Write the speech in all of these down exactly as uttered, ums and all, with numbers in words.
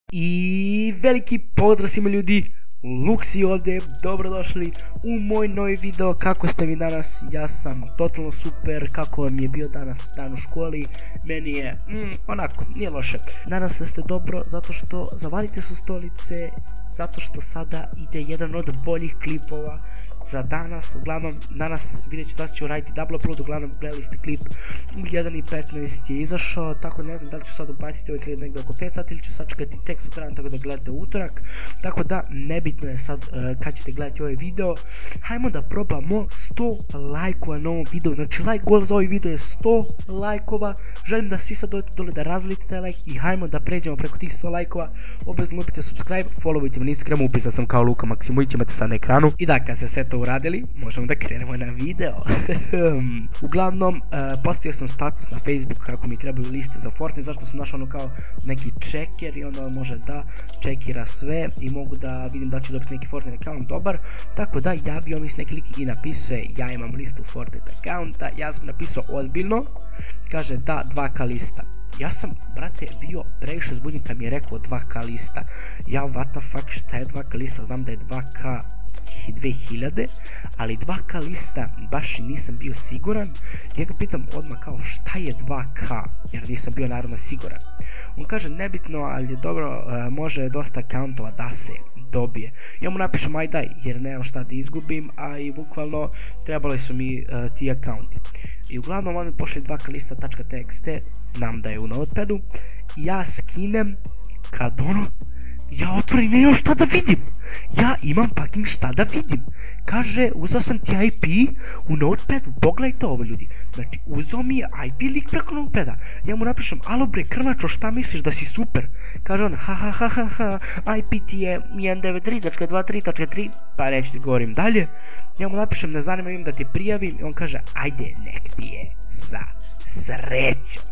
I veliki pozdrav svima ljudi, Luksi ovdje, dobrodošli u moj novi video. Kako ste mi danas? Ja sam totalno super. Kako vam je bio danas dan u školi? Meni je, mm, onako, nije loše. Nadam se da ste dobro, zato što zavalite su stolice, zato što sada ide jedan od boljih klipova za danas. Uglavnom, danas vidjet ću da ću raditi double upload, uglavnom gledali ste klip u jedan i petnaest je izašao, tako ne znam da li ću sad ubaciti ovaj klip negdje oko pet sati ili ću sačekati tek sutradan, tako da gledate u utorak, tako da nebitno je sad uh, kad ćete gledati ovaj video. Hajmo da probamo sto lajkova na ovom videu, znači like goal za ovaj video je sto lajkova, želim da svi sad dojete dole da razvolite taj like i hajmo da pređemo preko tih sto lajkova. Obavezno lupite subscribe, followujte me na Instagramu, upisan sam kao Luka Maksimović, imate sad na ekranu. I da, kad se sve to uradili, možemo da krenemo na video. Uglavnom, uh, postavio sam status na Facebook kako mi trebaju liste za Fortnite, zašto sam našao ono kao neki checker i onda može da čekira sve i mogu da vidim da ću dobiti neki Fortnite account dobar, tako da javio mi se neki lik i napisao je ja imam listu Fortnite accounta. Ja sam napisao ozbiljno, kaže da dva ka lista. Ja sam, brate, bio previše zbunjen kad mi je rekao dva ka lista. Ja, what the fuck, šta je dva ka lista? Znam da je dva ka dve hiljade, ali dva ka lista baš nisam bio siguran. Ja ga pitam odmah kao šta je dva ka, jer nisam bio naravno siguran. On kaže nebitno, ali je dobro, uh, može dosta accountova da se dobije. Ja mu napišem aj daj, jer nemam šta da izgubim, a i bukvalno trebali su mi uh, ti accounti. I uglavnom on mi pošli dva ka lista.txt, nam da je u notepadu, ja skinem, kad ono, ja otvorim, nemam šta da vidim. Ja imam fucking šta da vidim. Kaže, uzao sam ti I P u notepadu, pogledajte ovo ljudi. Znači, uzao mi je I P lik preko notepada. Ja mu napišem, alo bre krmačo, šta misliš da si super? Kaže on, ha ha ha ha ha, I P ti je jedan devet tri tačka dva tri tačka tri, pa neću ti govorim dalje. Ja mu napišem, ne zanima im da ti prijavim, i on kaže, ajde, nek ti je sa srećom.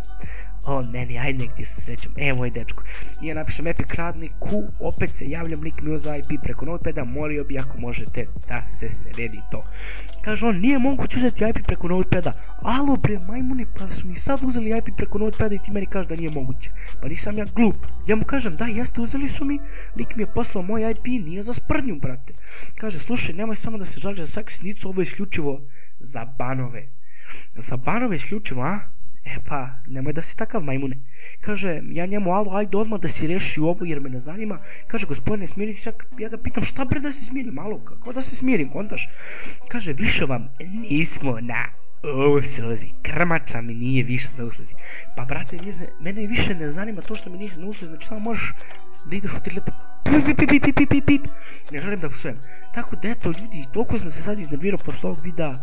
On meni, ajde nek ti se srećem, e moj dečko. I ja napišem epic radniku, opet se javljam, lik mi uzao I P preko notepada, molio bi ako možete da se sredi to. Kaže on, nije moguće uzeti I P preko notepada. Alo bre majmuni, pa su mi sad uzeli I P preko notepada i ti meni kaže da nije moguće. Pa nisam ja glup. Ja mu kažem, da jeste uzeli su mi, lik mi je poslao moj I P, nije za sprdnju brate. Kaže, slušaj, nemoj samo da se žališ za svaku sitnicu, ovo je isključivo za banove. Za banove isključivo, a? E pa, nemoj da si takav majmune. Kaže, ja njemu, alo, ajde odmah da si reši ovo jer me ne zanima. Kaže, gospodine, smiriti se, ja ga pitam, šta bre da se smirim, alo, kako da se smirim, kontaš? Kaže, više vam nismo na usluzi, krmača mi nije više na usluzi. Pa brate, mene više ne zanima to što mi nije na usluzi, znači samo možeš da ideš u tri lepe pip pip pip pip pip pip pip. Ne želim da posujem. Tako da eto ljudi, toliko smo se sad iznervirao posle ovog videa.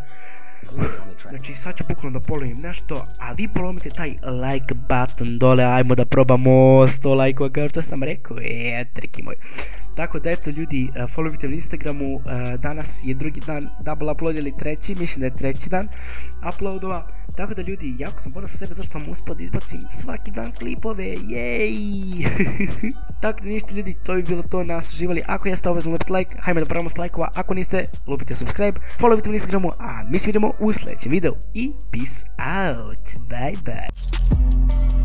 Znači sad ću bukvalno da polovim nešto, a vi polomite taj like button dole, ajmo da probamo sto lajkova kao što sam rekao, eee, triki moj. Tako da eto ljudi, uh, followite na Instagramu, uh, danas je drugi dan double upload ili treći, mislim da je treći dan uploadova. Tako da ljudi, jako sam ponosan sebe zašto vam uspio da izbacim svaki dan klipove, jej! Tako da ništa ljudi, to bi bilo to, nas živali. Ako jeste, obavezno lupite like, hajme da pravimo s lajkova, ako niste, lupite subscribe, followite na Instagramu, a mi se vidimo u sljedećem videu i peace out, bye bye!